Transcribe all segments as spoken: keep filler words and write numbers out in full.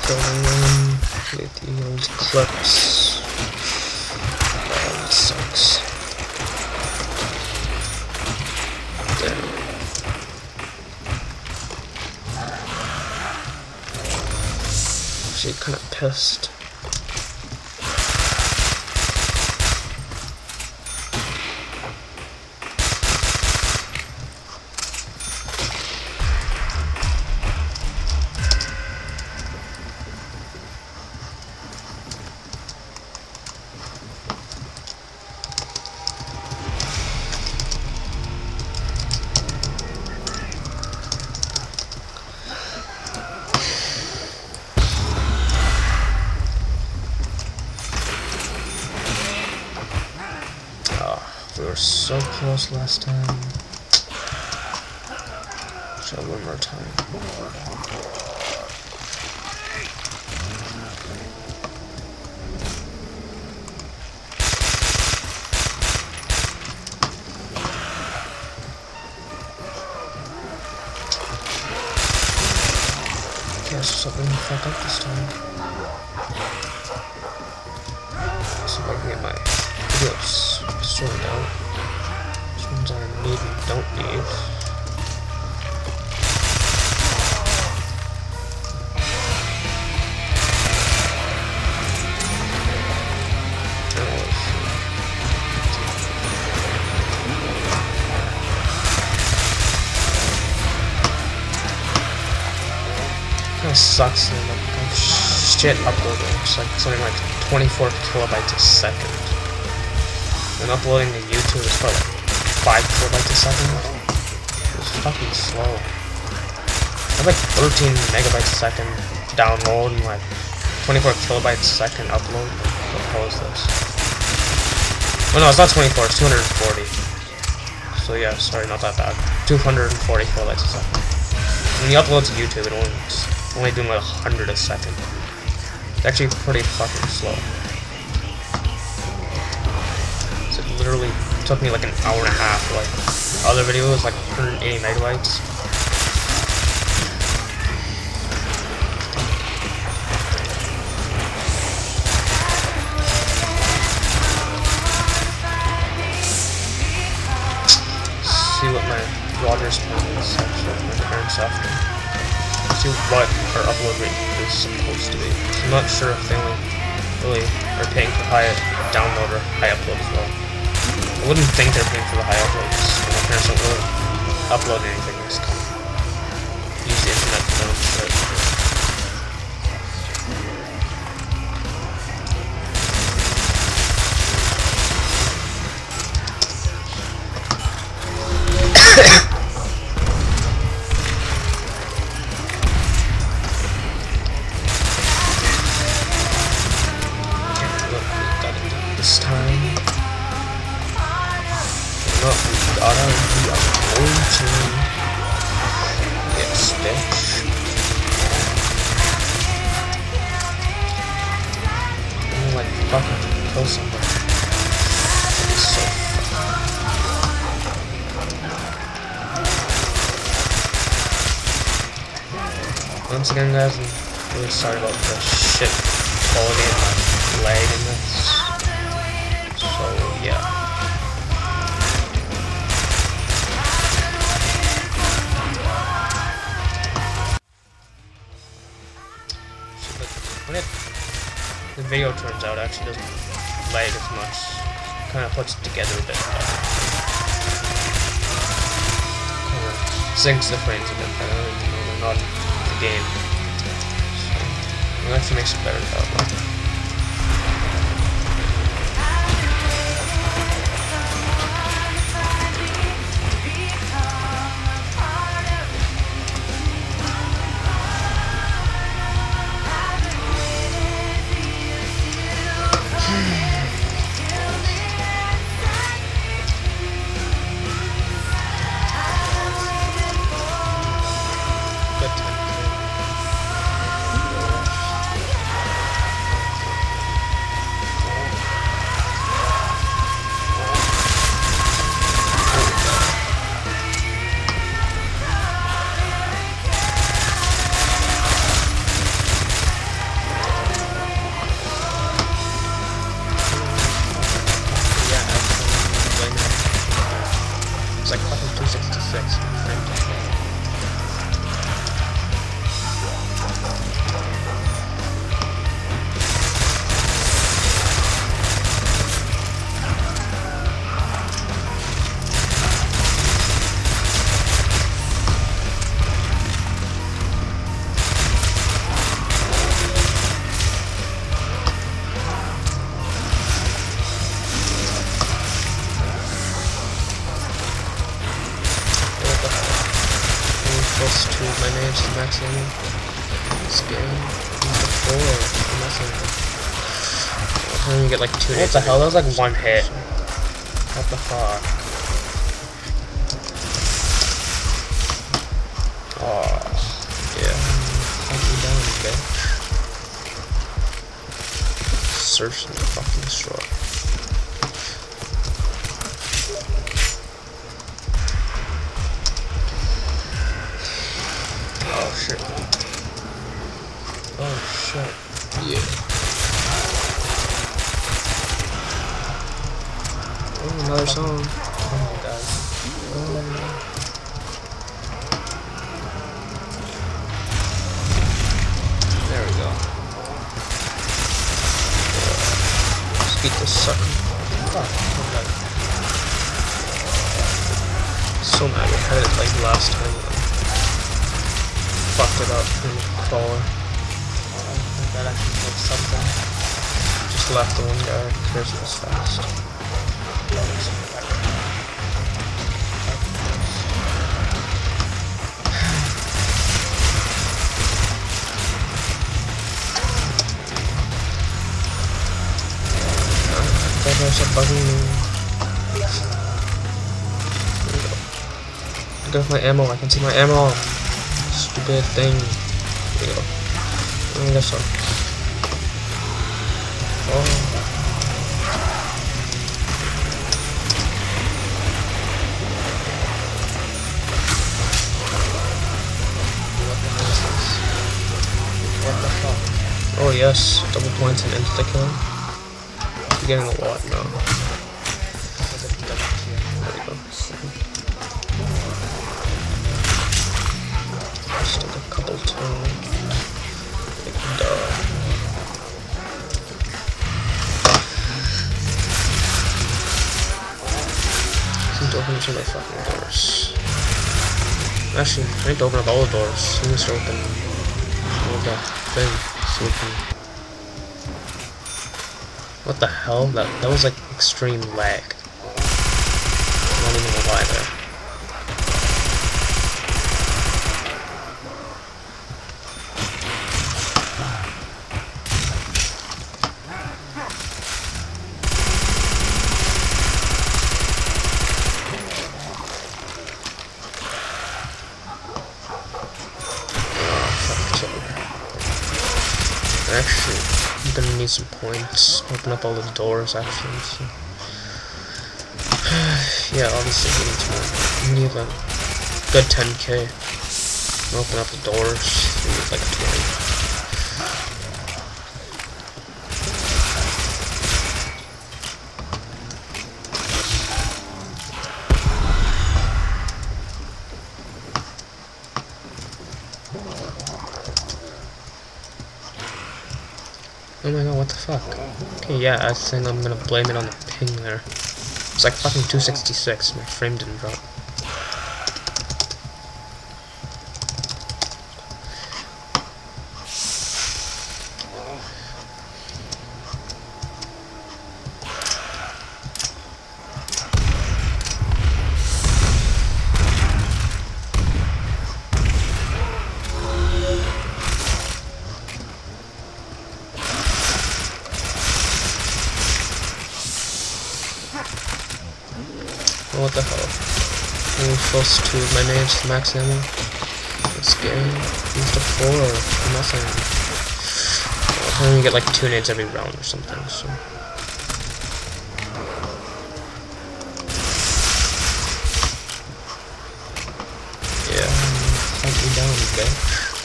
going in with the old clips. Oh, this sucks. There. Actually, kind of pissed. We were so close last time. Try one more time. Guess something fucked up this time. So I can get my videos sorted out. Which ones I need and don't need. Kinda sucks, man. Like, shit uploading. It's like something like twenty-four kilobytes a second. And uploading to YouTube is probably like five kilobytes a second. It's fucking slow. I have like thirteen megabytes a second download and like twenty-four kilobytes a second upload. What the hell is this? Oh no, it's not twenty-four, it's two hundred forty. So yeah, sorry, not that bad. two hundred forty kilobytes a second. When you upload to YouTube, it only, it's only doing like one hundred a second. It's actually pretty fucking slow. So it literally took me like an hour and a half. Like other video was like one hundred eighty megabytes. See what my Rogers plan is actually, my parents after. See what our upload rate is supposed to be. So I'm not sure if they only really are paying for high download or high upload as well. I wouldn't think they're paying for the high uploads. My parents don't really upload anything. They just kind of use the internet for their own shit. This time, look, we gotta be approaching. Yes, bitch. I'm like fucking kill somebody. That'd be so fun. Once again, guys, I'm really sorry about the shit quality and my lag in this. So, yeah. So the, when it, the video turns out, it actually doesn't lag as much. It kind of puts it together a bit better. Kind of syncs the frames a bit better, even though they're not in the game. So, it actually makes it better that way. managed to max ammo. This game. Use the four. Nothing. I'm gonna get like two. What the hell? That was like one hit. What the fuck? Oh, yeah. Hunt me down, bitch. Search and fucking destroy. Oh shit. Oh shit. Yeah. Oh, another song. Oh my god. Oh. There we go. Let's beat this sucker. Fuck. Okay. So mad we had it like last time. Like, fucked it up in the crawler. I think that actually did something. Just left the one guy. Clears this fast. There's a buggy. I got my ammo. I can see my ammo. Stupid thing. There you go. I guess so. Oh. What the fuck? Oh yes, double points and insta kill. You're getting a lot now. There we go. Just like a couple too. Like duh. I need to open some of my fucking doors. Actually, I need to open up all the doors. I need to open all the thing so we can. What the hell? That that was like extreme lag. I'm not even gonna lie there. Actually, I'm gonna need some points. Open up all the doors, actually. So. Yeah, obviously we need to we need a good ten K. Open up the doors. We need like a twenty. Oh my god, what the fuck? Okay, yeah, I think I'm gonna blame it on the ping there. It's like fucking two sixty-six, my frame didn't drop. What the hell? I'm close to my managed to max ammo. This game. Use the four or nothing. I'm gonna get like two nades every round or something, so. Yeah, hunt me down, bitch.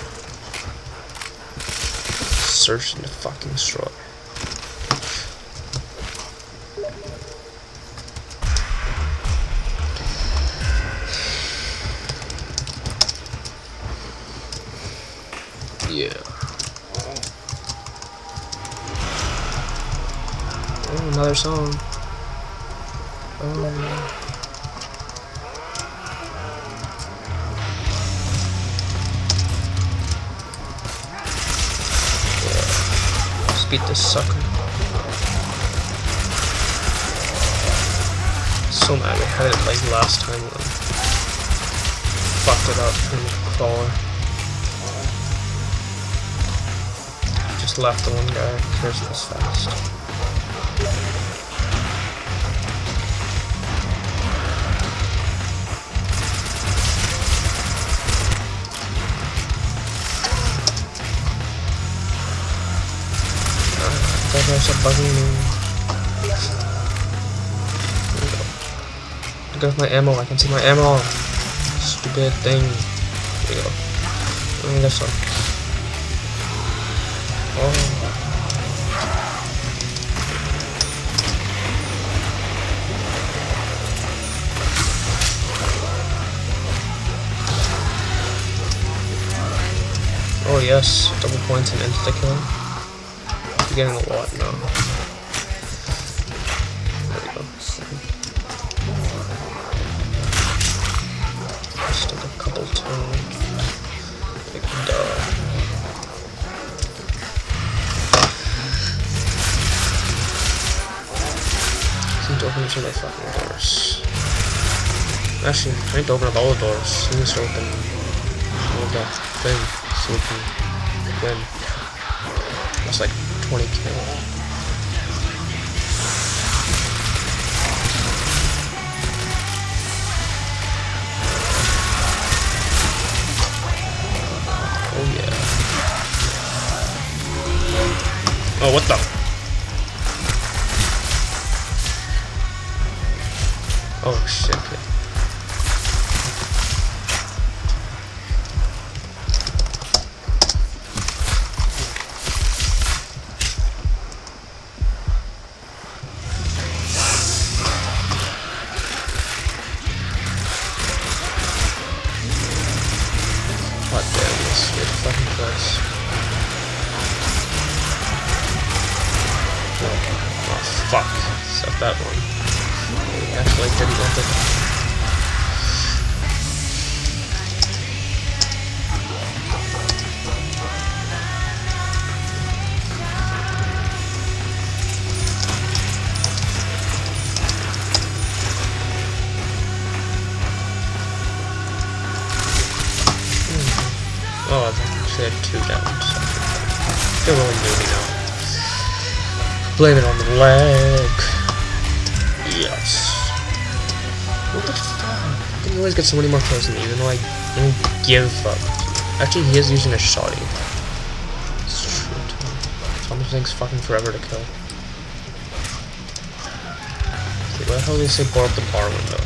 Search and fucking destroy. Yeah. Oh, another song. Oh. Yeah. Let's beat this sucker. So mad we had it like last time. Like, fucked it up in the crawler. just left the one guy. Here's this fast. That guy's bugging me. There we go. Look at my ammo. I can see my ammo. Stupid thing. There we go. Let me this one. Oh. Oh yes, double points and insta kill. I'm getting a lot now. There we go. Just take a couple turns. Like duh. Seem to open some of my fucking doors. Actually, I need to open up all the doors. He needs to open all the thing so we can win. That's like twenty kills. Oh yeah. Oh, what the? Oh shit. Okay. God damn this weird fucking place. Oh, oh fuck. Except that one. He actually didn't want it. Oh, I've actually had two downs. They're really moving now. Blame it on the leg. Yes. What the fuck? How can you always get so many more kills than me, even though I don't give a fuck? Actually, he is using a shotty. It's true, too. Some things fucking forever to kill. Okay, why the hell did they say blow up the bar window?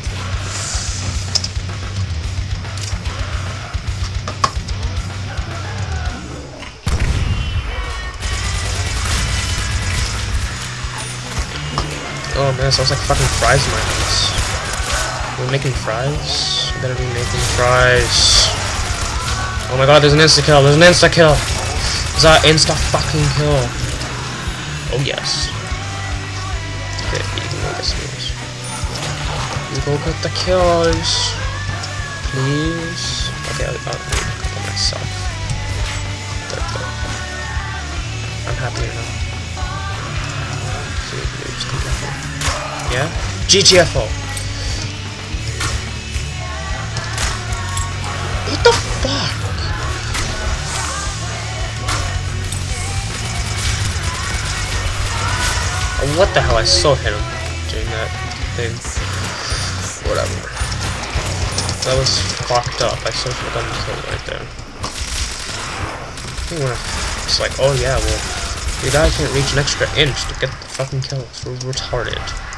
Oh man, it sounds like fucking fries in my house. We're making fries? We better be making fries. Oh my god, there's an insta-kill, there's an insta-kill! There's an insta-fucking-kill. Oh yes. Okay, you can go get some kills. You go get the kills. Please. Okay, I'll, I'll do a couple myself. There we go. I'm happier now. Yeah? G T F O! What the fuck? Oh, what the hell? I so hit him doing that thing. Whatever. That was fucked up. I so should have gotten killed right there. I think when it's like, oh yeah, well, your guy can't reach an extra inch to get the fucking kill. It's retarded.